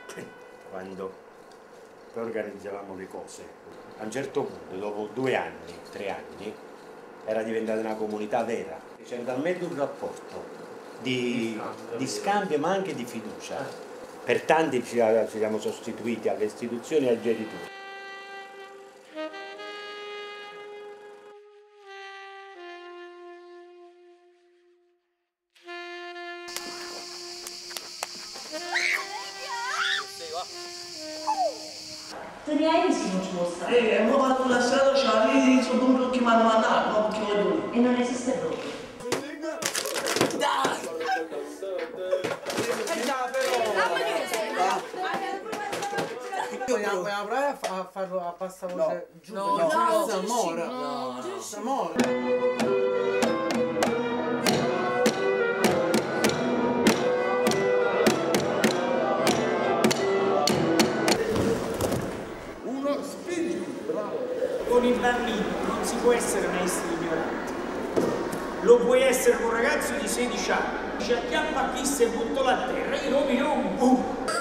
quando organizzavamo le cose. A un certo punto, dopo 2 anni, 3 anni, era diventata una comunità vera. C'era talmente un rapporto di scambio ma anche di fiducia. Per tanti ci siamo sostituiti alle istituzioni e ai genitori. Te ne hai visto non ci mostra? Ma vado sulla strada, c'ha lì, sono venuto che mi hanno mandato, ma perché voglio. E non esiste proprio. Dai! Vogliamo provare a farlo a bassa voce giù? No, Zamora. no, Zamora. Con il bambino non si può essere maestri ignoranti, lo puoi essere con un ragazzo di 16 anni, ci acchiappa chi se butto la terra, io nomi non.